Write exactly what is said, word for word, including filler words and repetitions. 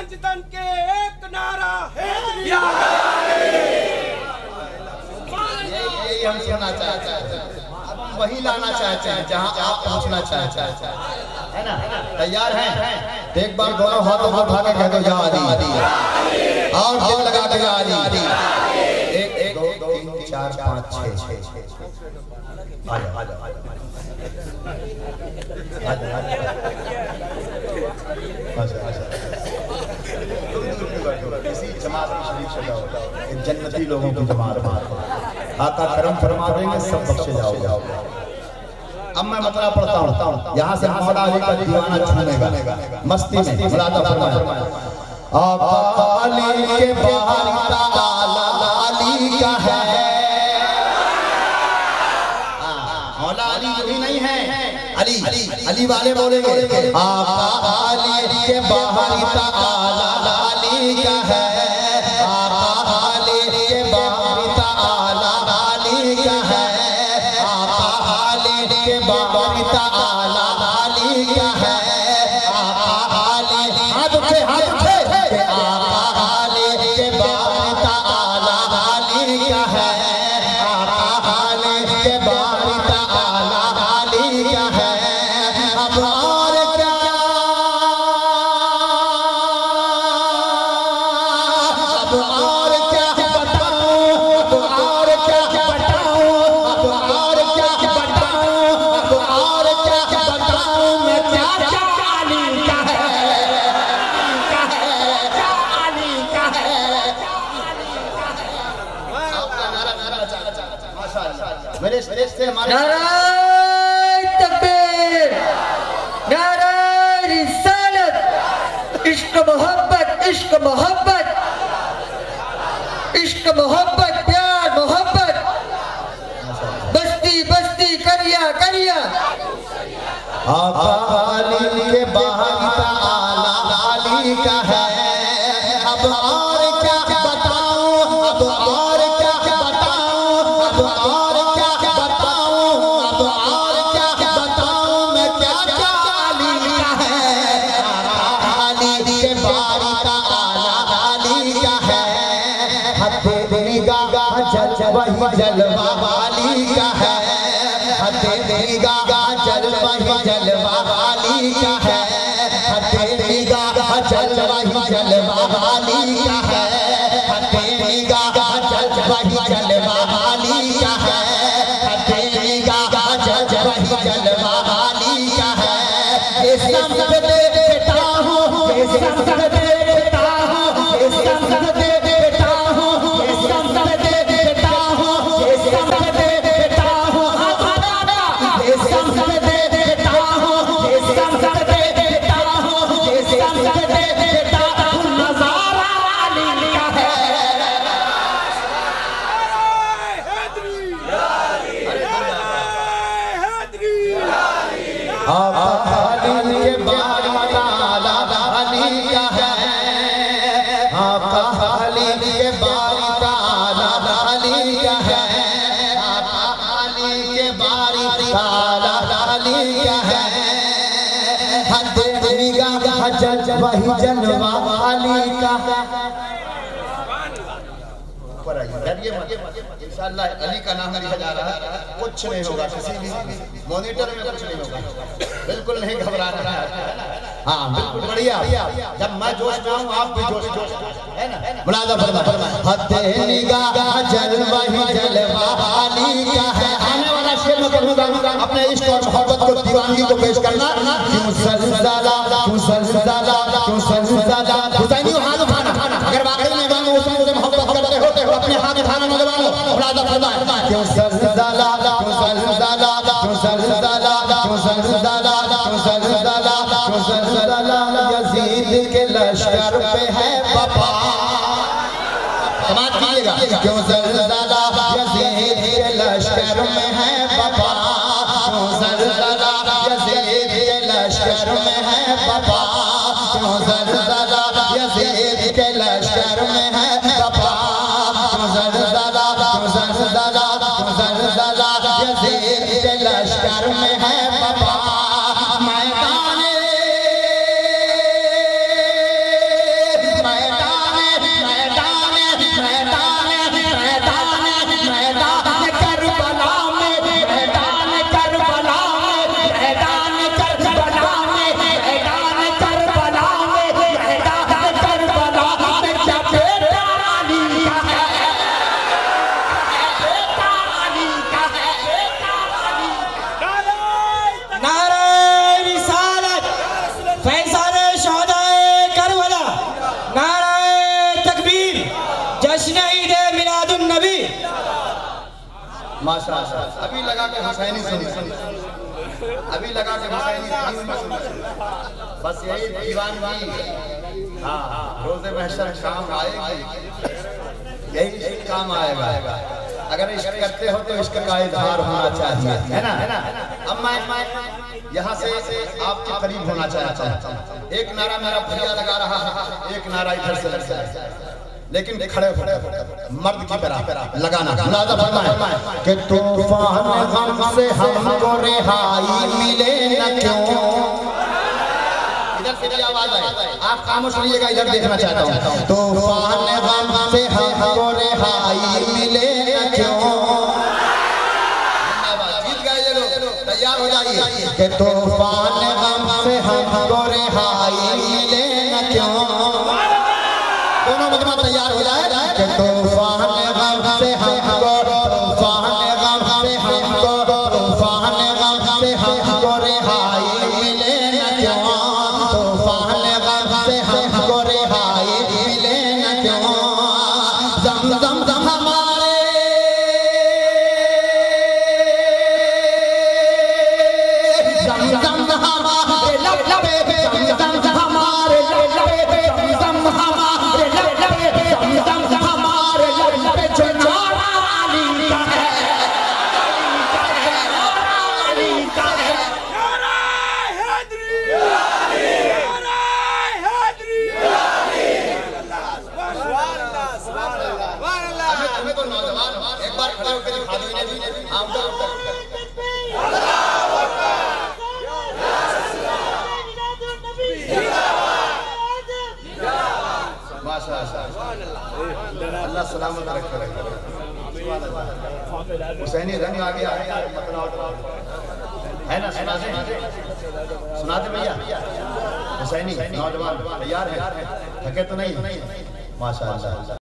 जितन के एक नारा है। यही हम सुनना चाहते हैं, अब हम वही लाना चाहते हैं जहां आप पहुंचना चाहते हैं, है ना? तैयार हैं? तो एक बार दोनों हाथों को उठा के कह दो या अली, और दिल लगा के या अली। एक एक दो तीन चार पाँच छः छः आ जा आ जा इसी जमात में शरीक हो जाओ, जन्नती लोगों की जमात आका करम फरमा देंगे, सब बख्शे जाओगे। अब मैं मतला पढ़ता हूँ, यहाँ से मौला अली का दीवाना छूनेगा मस्ती में। मुरादा फरमाया आका अली के बाहर ताला अली का है, मौला अली कोई नहीं है, अली अली वाले बोलेंगे आका अली के बाहर ताला अली का है, आका अली के बाहर ताला अली का है, आका अली के बाहर ताला अली का है, आका अली हाथ उठे हाथ उठे, आका अली के बाहर ताला अली का है, आका अली के बाहर ताला अली का है। अब और क्या अब और क्या बताऊं, अब और क्या बताऊं, अब और क्या बताऊं, अब और क्या बताऊं, मैं क्या क्या अली का है, का है, क्या अली का है। आपका नारा नारा माशाअल्लाह मेरे स्टेज से हमारे नाराए तकबीर, नाराए रिसालत, इश्क मोहब्बत, इश्क मोहब्बत, इश्क मोहब्बत, प्यार मोहब्बत, बस्ती बस्ती करिया करिया। आका अली के बाहर ताला अली का है, अब और क्या बताऊं, अब और क्या बताऊं, अब और क्या बताऊं, अब और क्या बताऊं, मैं क्या क्या अली का है। आका अली के बाहर ताला अली का है, हद निगाह जल वही जलवा वाली का है, हद निगाह जल वही जलवा वाली का है, हद निगाह जल वही जलवा वाली का है, हद निगाह जल वही जलवा वाली का है, हद निगाह जल वही जलवा वाली का है। इस समझ देता हूँ, इस समझ देता हूँ, इस समझ देता हूँ, इस समझ देता हूँ, इस समझ देता हूँ, इस समझ देता हूँ, इस समझ देता हूँ, इस समझ देता हूँ, नज़ारा अली का है। आका अली के बाहर ताला अली का है, आका अली के बाहर ताला अली का है, आका अली के बाहर ताला अली का है, हद निगाह जल वही जलवा अली का है। ऊपर आइए, डरिए मत, इंशाअल्लाह अली का नाम लिया जा रहा है, कुछ नहीं होगा, किसी भी मॉनिटर में कुछ नहीं होगा, बिल्कुल नहीं घबराना है। हाँ बिल्कुल बढ़िया, जब मैं जोश में हूँ आप भी जोश जोश है ना? मुलाजा फरमा हद निगाह जल वही जलवा अली का है। आने वाला शेर में कहूँगा अपने इश्क और मोहब्बत को, दीवानगी को पेश करना। क्यों सल्लल्लाहु, क्यों सल्लल्लाहु, क्यों सल्लल्लाहु, हुसैनी हाथ उठाना, अगर वाकई में इमाम हुसैन से मोहब्बत करते होते हो अपने हाथ उठाना नौजवानों। मुलाजा फरमा क्यों सल्लल्लाहु, क्यों सल्लल्लाहु, क्यों सल्लल्लाहु, क्यों सल्लल्लाहु, क्यों सल्लल्लाहु, क्यों सल्लल्लाहु, यजीद के लश्कर पे है वफा। समाज कीजिएगा क्यों सल्लल्लाहु, यजीद के लश्कर में है वफा, क्यों सल्लल्लाहु, यजीद के लश्कर में है वफा, क्यों सल्लल्लाहु, यजीद के लश्कर में है वफा, क्यों सल्लल्लाहु, क्यों सल्लल्लाहु, क्यों सल्लल्लाहु, यजीद के लश्कर में है वफा। मैदाने माशाअल्लाह। अभी लगा के हुसैनी सुन, अभी लगा के हुसैनी सुन। बस यही दीवानगी हाँ रोज़े महशर काम आएगी, यही काम आएगा। अगर इश्क करते हो तो इश्क का इजहार होना चाहिए, है ना, है ना। अब मैं यहाँ से आपके करीब होना चाहता हूँ। एक नारा मेरा भैया लगा रहा है, एक नारा इधर से लग रहा है, लेकिन खड़े खड़े मर्द की तरह लगाना। मुलाजा फरमाए कि तूफान गम से हमको रिहाई मिले न क्यों। इधर से आवाज आए, आप खामोश रहिएगा, इधर देखना चाहता हूँ। तूफान गम से हमको रिहाई मिले न क्यों। जीत गए ये लोग, तैयार हो जाइए कि तूफान गम से हमको रिहाई मिले न क्यों। दोनों मजमा तैयार हो जाए कि तूफान गम से हमको, तूफान गम से हमको, तूफान गम से हमको रिहाई मिले न क्यों। तूफान गम से हमको रिहाई मिले न क्यों। दम दम दम हमारे दम दम हमारे लब लबे पे, दम दम हमारे लब लबे पे, दम हमारे अल्लाह सलामत रखे। हुसैनी रंग आ गया है ना, सुना दे सुना दे भैया। हुसैनी नौजवान तैयार है, थके तो नहीं? माशाअल्लाह।